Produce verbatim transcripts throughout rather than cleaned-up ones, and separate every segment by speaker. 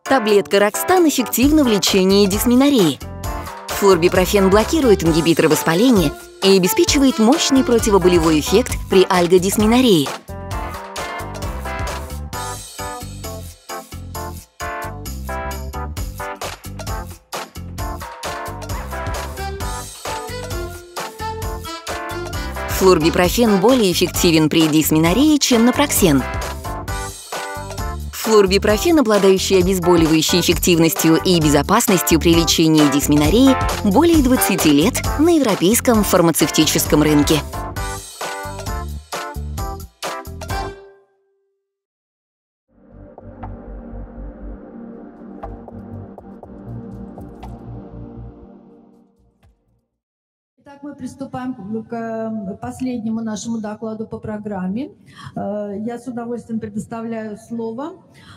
Speaker 1: Таблетка Рокстан эффективна в лечении дисменорреи. Флорбипрофен блокирует ингибиторы воспаления и обеспечивает мощный противоболевой эффект при альгодисменоррее. Флорбипрофен более эффективен при дисменоррее, чем напроксен. Флорбипрофен, обладающий обезболивающей эффективностью и безопасностью при лечении дисменорреи, более двадцати лет на европейском фармацевтическом рынке.
Speaker 2: Итак, мы приступаем к последнему нашему докладу по программе. Я с удовольствием предоставляю слово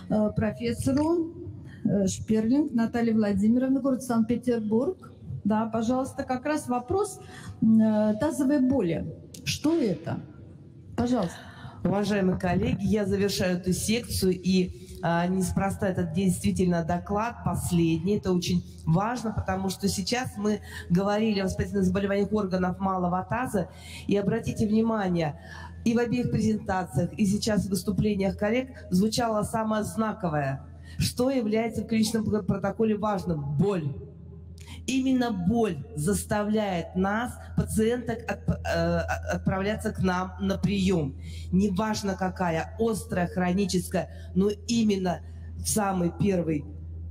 Speaker 2: профессору Шперлинг Наталье Владимировне, город Санкт-Петербург. Да, пожалуйста, как раз вопрос тазовой боли. Что это? Пожалуйста.
Speaker 3: Уважаемые коллеги, я завершаю эту секцию, и а, неспроста этот действительно доклад последний. Это очень важно, потому что сейчас мы говорили о воспалительных заболеваниях органов малого таза. И обратите внимание, и в обеих презентациях, и сейчас в выступлениях коллег звучало самое знаковое, что является в клиническом протоколе важным – боль. Именно боль заставляет нас, пациенток, отправляться к нам на прием. Неважно какая, острая, хроническая, но именно самый первый,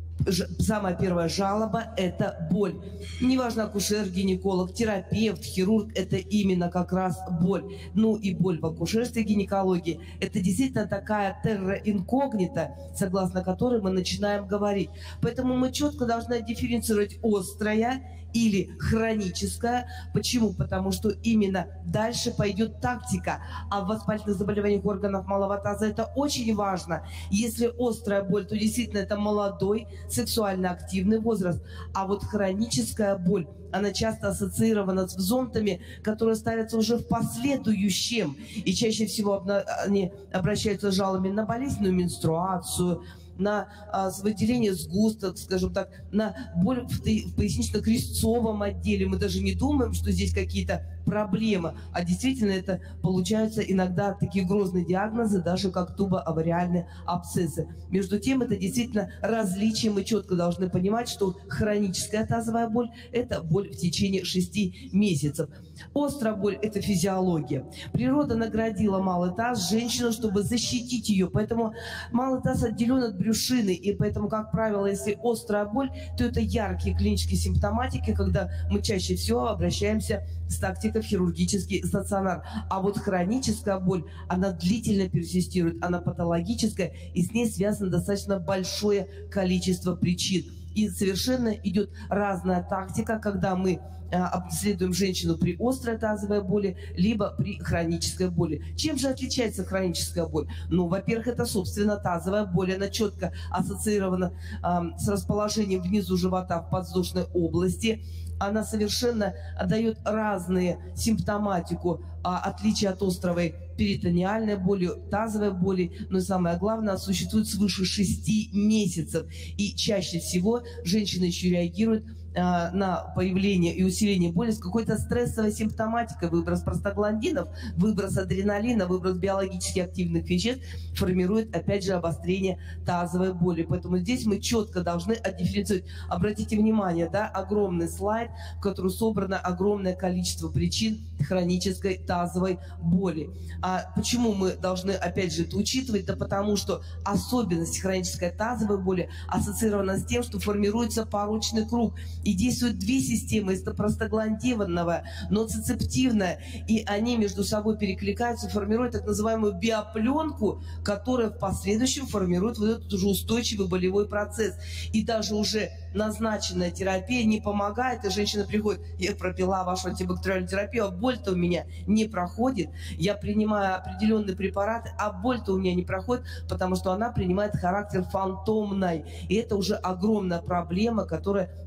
Speaker 3: самая первая жалоба – это боль. Неважно, акушер, гинеколог, терапевт, хирург – это именно как раз боль. Ну и боль в акушерстве, гинекологии – это действительно такая терра инкогнита, согласно которой мы начинаем говорить. Поэтому мы четко должны дифференцировать острая или хроническая. Почему? Потому что именно дальше пойдет тактика. А в воспалительных заболеваниях органов малого таза это очень важно. Если острая боль, то действительно это молодой, сексуально активный возраст. А вот хроническая боль, она часто ассоциирована с зонтами, которые ставятся уже в последующем. И чаще всего они обращаются с жалобами на болезненную менструацию, на а, выделение сгусток, скажем так, на боль в, в пояснично-крестцовом отделе. Мы даже не думаем, что здесь какие-то проблемы, а действительно это получаются иногда такие грозные диагнозы, даже как тубоавариальные абсцессы. Между тем, это действительно различие. Мы четко должны понимать, что хроническая тазовая боль – это боль в течение шести месяцев. Острая боль – это физиология. Природа наградила малый таз, женщину, чтобы защитить ее, поэтому малый таз отделен от брюшины, и поэтому, как правило, если острая боль, то это яркие клинические симптоматики, когда мы чаще всего обращаемся с тактикой в хирургический стационар. А вот хроническая боль, она длительно персистирует, она патологическая, и с ней связано достаточно большое количество причин. И совершенно идет разная тактика, когда мы обследуем женщину при острой тазовой боли, либо при хронической боли. Чем же отличается хроническая боль? Ну, во-первых, это, собственно, тазовая боль. Она четко ассоциирована э, с расположением внизу живота в подвздошной области. Она совершенно дает разные симптоматику, а, отличие от острой перитонеальной боли, тазовой боли, но и самое главное, существует свыше шести месяцев. И чаще всего женщины еще реагируют а, на появление и усиление боли с какой-то стрессовой симптоматикой. Выброс простагландинов, выброс адреналина, выброс биологически активных веществ формирует, опять же, обострение тазовой боли. Поэтому здесь мы четко должны отдифференцировать. Обратите внимание, да, огромный слайд, в котором собрано огромное количество причин хронической тазовой боли. А почему мы должны, опять же, это учитывать? Да потому что особенность хронической тазовой боли ассоциирована с тем, что формируется порочный круг. И действуют две системы, это простагландиновая, ноцицептивная, и они между собой перекликаются, формируют так называемую биопленку, которая в последующем формирует вот этот уже устойчивый болевой процесс. И даже уже назначенная терапия не помогает, и женщина приходит: я пропила вашу антибактериальную терапию, а боль-то у меня не проходит, я принимаю определенные препараты, а боль-то у меня не проходит, потому что она принимает характер фантомной. И это уже огромная проблема, которая ведет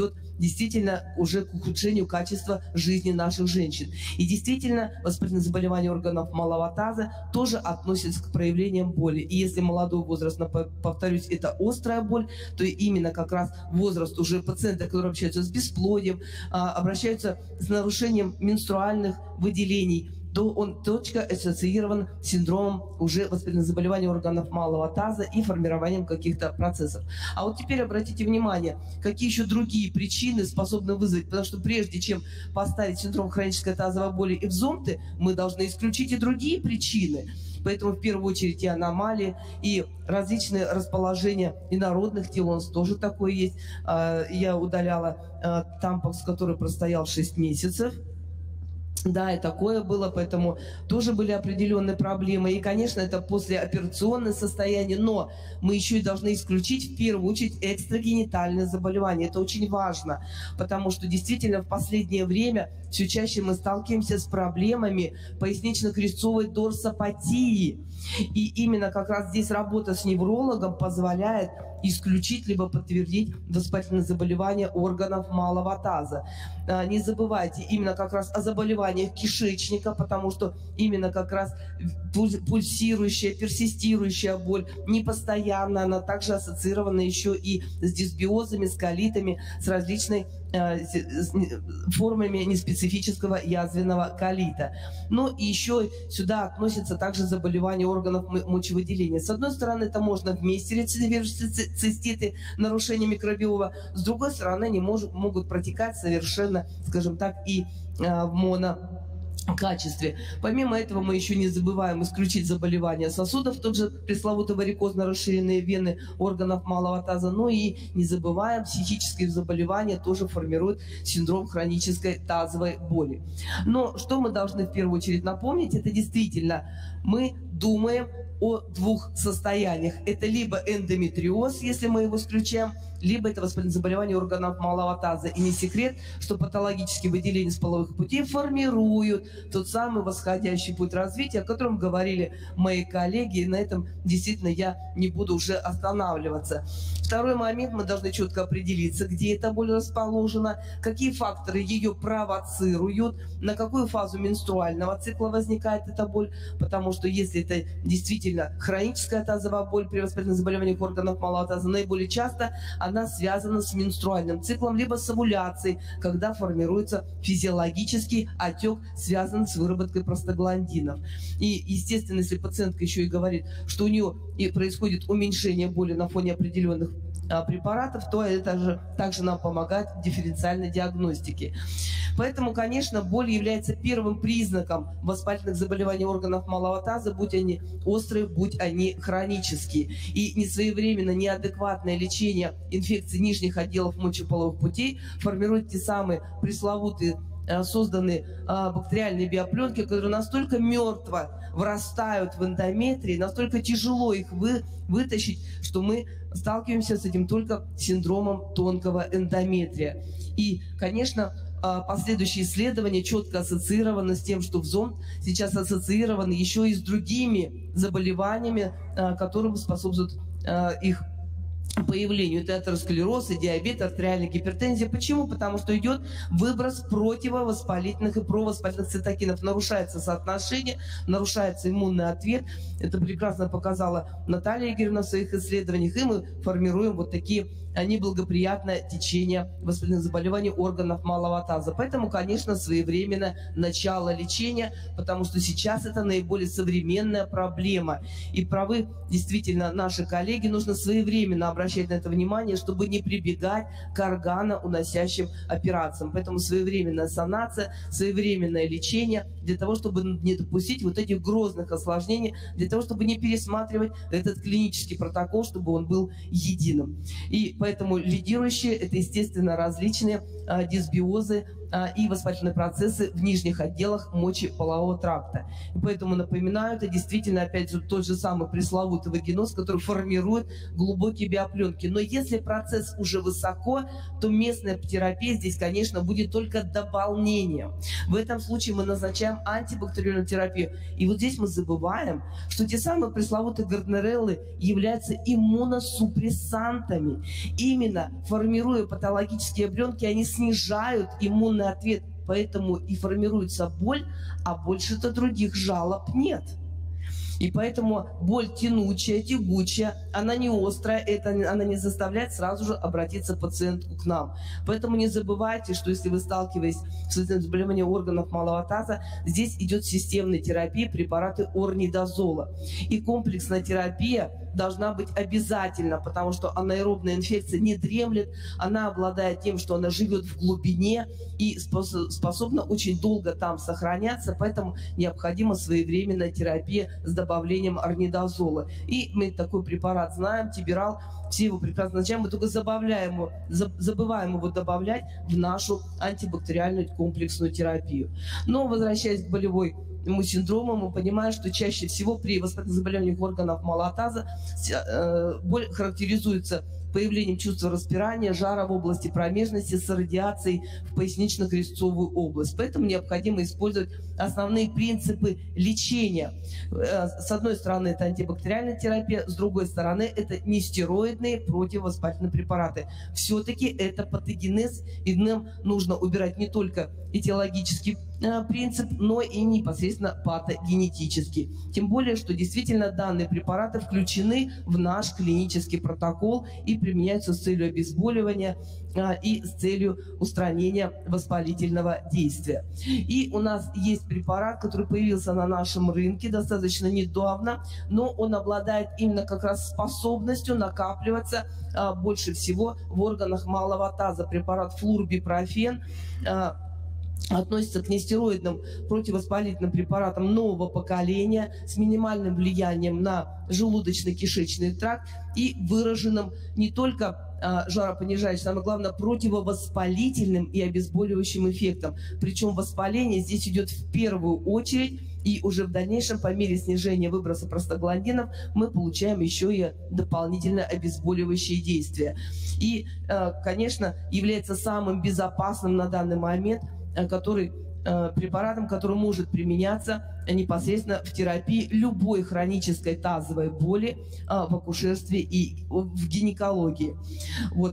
Speaker 3: ведет действительно уже к ухудшению качества жизни наших женщин. И действительно, воспалительные заболевания органов малого таза тоже относятся к проявлениям боли. И если молодой возраст, повторюсь, это острая боль, то именно как раз возраст уже пациентов, которые общаются с бесплодием, обращаются с нарушением менструальных выделений, то он точно ассоциирован с синдромом уже воспалительных заболеваний органов малого таза и формированием каких-то процессов. А вот теперь обратите внимание, какие еще другие причины способны вызвать, потому что прежде чем поставить синдром хронической тазовой боли и экзомпты, мы должны исключить и другие причины. Поэтому в первую очередь и аномалии, и различные расположения инородных тел, у нас тоже такое есть. Я удаляла тампокс, который простоял шесть месяцев. Да, и такое было, поэтому тоже были определенные проблемы. И, конечно, это послеоперационное состояние, но мы еще и должны исключить в первую очередь экстрагенитальные заболевания. Это очень важно, потому что действительно в последнее время все чаще мы сталкиваемся с проблемами пояснично-крестцовой дорсопатии. И именно как раз здесь работа с неврологом позволяет исключить либо подтвердить воспалительные заболевания органов малого таза. Не забывайте именно как раз о заболеваниях кишечника, потому что именно как раз пульсирующая, персистирующая боль, непостоянная, она также ассоциирована еще и с дисбиозами, с колитами, с различными формами неспецифического язвенного колита. Но и еще сюда относятся также заболевания органов мочевыделения. С одной стороны, это можно вместе рецидивирующие циститы, нарушение микробиома, с другой стороны, они может, могут протекать совершенно, скажем так, и э, в моно качестве. Помимо этого мы еще не забываем исключить заболевания сосудов, тот же пресловутый варикозно-расширенные вены органов малого таза, но и не забываем, психические заболевания тоже формируют синдром хронической тазовой боли. Но что мы должны в первую очередь напомнить, это действительно мы думаем о двух состояниях. Это либо эндометриоз, если мы его исключаем, либо это воспалительное заболевание органов малого таза. И не секрет, что патологические выделения с половых путей формируют тот самый восходящий путь развития, о котором говорили мои коллеги, и на этом действительно я не буду уже останавливаться. Второй момент, мы должны четко определиться, где эта боль расположена, какие факторы ее провоцируют, на какую фазу менструального цикла возникает эта боль, потому что если это действительно хроническая тазовая боль при воспалительных заболеваниях органов малого таза, наиболее часто она связана с менструальным циклом, либо с овуляцией, когда формируется физиологический отек, связанный с выработкой простагландинов. И, естественно, если пациентка еще и говорит, что у нее и происходит уменьшение боли на фоне определенных а, препаратов, то это же также нам помогает в дифференциальной диагностике. Поэтому, конечно, боль является первым признаком воспалительных заболеваний органов малого таза, будь они острые, будь они хронические. И несвоевременное, неадекватное лечение инфекций нижних отделов мочеполовых путей формирует те самые пресловутые созданные а, бактериальные биопленки, которые настолько мертво врастают в эндометрий, настолько тяжело их вы, вытащить, что мы сталкиваемся с этим только синдромом тонкого эндометрия. И, конечно, последующие исследования четко ассоциированы с тем, что зонд сейчас ассоциирован еще и с другими заболеваниями, которым способствуют их появлению. Это атеросклероз, и диабет, артериальная гипертензия. Почему? Потому что идет выброс противовоспалительных и провоспалительных цитокинов. Нарушается соотношение, нарушается иммунный ответ. Это прекрасно показала Наталья Игоревна в своих исследованиях. И мы формируем вот такие неблагоприятное течение воспалительных заболеваний органов малого таза. Поэтому, конечно, своевременно начало лечения, потому что сейчас это наиболее современная проблема. И правы действительно наши коллеги, нужно своевременно обращать на это внимание, чтобы не прибегать к органоуносящим операциям. Поэтому своевременная санация, своевременное лечение для того, чтобы не допустить вот этих грозных осложнений, для того, чтобы не пересматривать этот клинический протокол, чтобы он был единым. И поэтому лидирующие – это, естественно, различные а, дисбиозы и воспалительные процессы в нижних отделах мочеполового тракта. И поэтому напоминаю, это действительно опять же тот же самый пресловутый вагиноз, который формирует глубокие биопленки. Но если процесс уже высоко, то местная терапия здесь, конечно, будет только дополнением. В этом случае мы назначаем антибактериальную терапию. И вот здесь мы забываем, что те самые пресловутые гарднереллы являются иммуносупрессантами. Именно формируя патологические пленки, они снижают иммунный ответ, поэтому и формируется боль, а больше-то других жалоб нет. И поэтому боль тянучая, тягучая, она не острая, это, она не заставляет сразу же обратиться пациентку к нам. Поэтому не забывайте, что если вы сталкиваетесь с заболеванием органов малого таза, здесь идет системная терапия, препараты орнидозола. И комплексная терапия должна быть обязательно, потому что анаэробная инфекция не дремлет, она обладает тем, что она живет в глубине и способна очень долго там сохраняться, поэтому необходима своевременная терапия с добавлением орнидозола. И мы такой препарат знаем, Тиберал, все его прекрасно назначаем, мы только забавляем его, забываем его добавлять в нашу антибактериальную комплексную терапию. Но возвращаясь к болевой синдрому, мы понимаем, что чаще всего при воспалительных заболеваниях органов малого таза боль характеризуется появлением чувства распирания, жара в области промежности с радиацией в пояснично-крестцовую область. Поэтому необходимо использовать основные принципы лечения. С одной стороны, это антибактериальная терапия, с другой стороны, это нестероидные противовоспалительные препараты. Все-таки это патогенез, и нам нужно убирать не только этиологический принцип, но и непосредственно патогенетический. Тем более, что действительно данные препараты включены в наш клинический протокол и применяются с целью обезболивания и с целью устранения воспалительного действия. И у нас есть препарат, который появился на нашем рынке достаточно недавно, но он обладает именно как раз способностью накапливаться больше всего в органах малого таза. Препарат флурбипрофен относится к нестероидным противовоспалительным препаратам нового поколения с минимальным влиянием на желудочно-кишечный тракт и выраженным не только жаропонижающим, самое главное, противовоспалительным и обезболивающим эффектом. Причем воспаление здесь идет в первую очередь, и уже в дальнейшем, по мере снижения выброса простагландинов, мы получаем еще и дополнительно обезболивающие действия. И, конечно, является самым безопасным на данный момент который, препаратом, который может применяться непосредственно в терапии любой хронической тазовой боли в акушерстве и в гинекологии. Вот.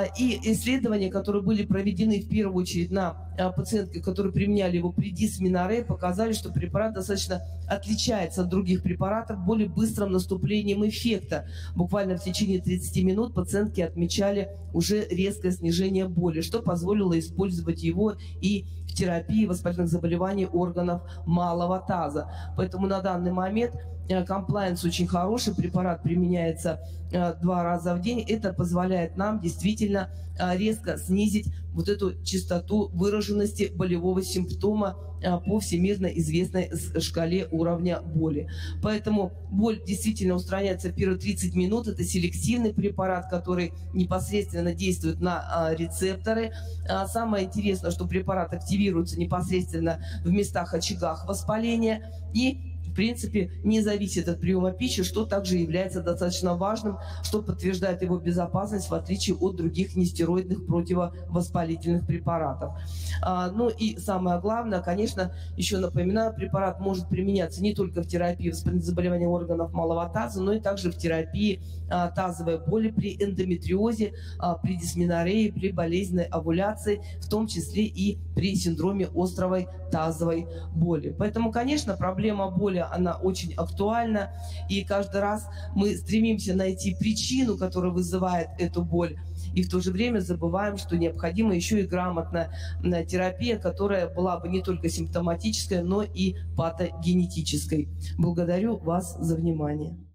Speaker 3: И исследования, которые были проведены в первую очередь на пациентках, которые применяли его при дисменорее, показали, что препарат достаточно отличается от других препаратов более быстрым наступлением эффекта. Буквально в течение тридцати минут пациентки отмечали уже резкое снижение боли, что позволило использовать его и в терапии воспалительных заболеваний органов малого таза. Поэтому на данный момент комплайенс очень хороший, препарат применяется два раза в день. Это позволяет нам действительно резко снизить вот эту частоту выраженности болевого симптома по всемирно известной шкале уровня боли. Поэтому боль действительно устраняется в первые тридцать минут. Это селективный препарат, который непосредственно действует на рецепторы. Самое интересное, что препарат активируется непосредственно в местах очагах воспаления и в принципе, не зависит от приема пищи, что также является достаточно важным, что подтверждает его безопасность в отличие от других нестероидных противовоспалительных препаратов. А, ну и самое главное, конечно, еще напоминаю, препарат может применяться не только в терапии воспалительных заболеваний органов малого таза, но и также в терапии а, тазовой боли при эндометриозе, а, при дисменорее, при болезненной овуляции, в том числе и при синдроме острой тазовой боли. Поэтому, конечно, проблема боли она очень актуальна, и каждый раз мы стремимся найти причину, которая вызывает эту боль, и в то же время забываем, что необходима еще и грамотная терапия, которая была бы не только симптоматической, но и патогенетической. Благодарю вас за внимание.